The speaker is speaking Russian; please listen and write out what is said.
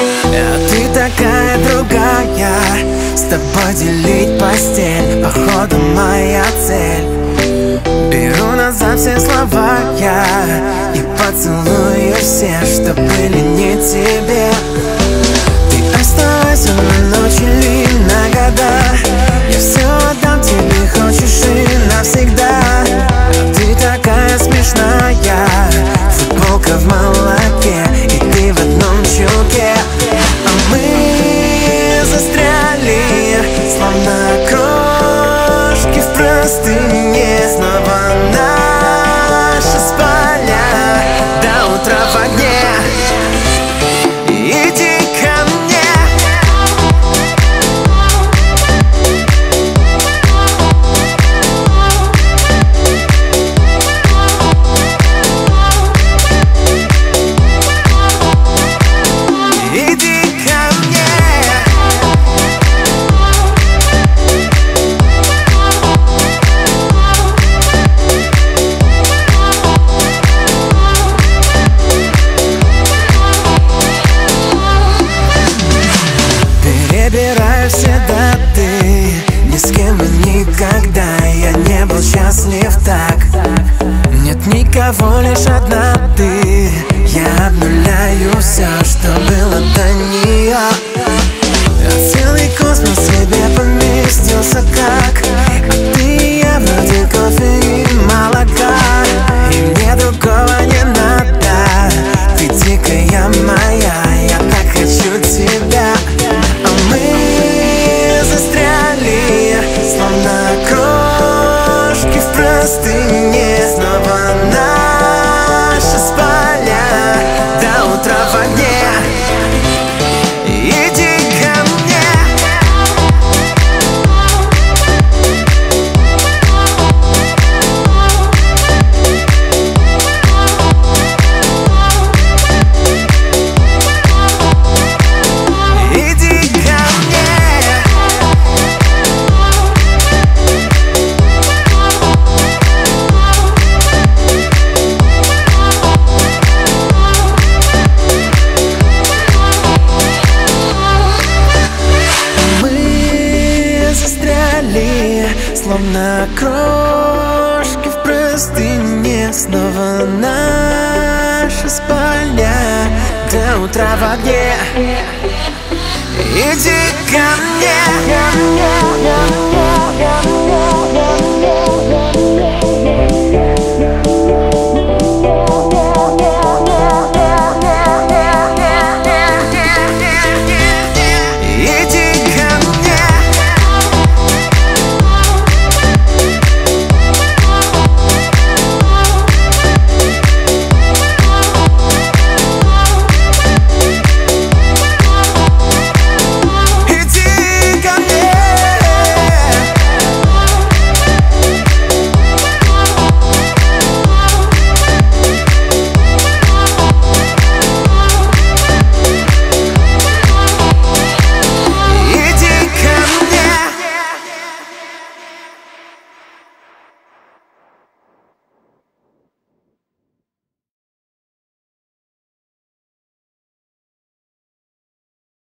А ты такая другая, с тобой делить постель, походу моя цель. Беру назад все слова я и поцелую все, что были не тебе. Ты оставайся на ночь или на года, я все отдам тебе, хочешь и навсегда. А ты такая смешная, футболка в молоке и ты в одном чулке. А мы застряли, словно крошки в простыне. Снова наша спальня до утра в огне. Иди ко мне. Иди ко мне. Перебираю все даты, ни с кем и никогда я не был счастлив так. Нет никого, лишь одна ты. Я обнуляю все, что было до нее. А целый космос в себе поместился как. А ты и я вроде кофе и молока, и мне другого не надо. Ты дикая моя, я так хочу тебя. А мы застряли, словно крошки в простыне. Снова наша спальня до утра в огне. Иди ко мне. Иди ко мне. Мы застряли, словно крошки в простыне. Снова наша спальня до утра в огне. Иди ко мне.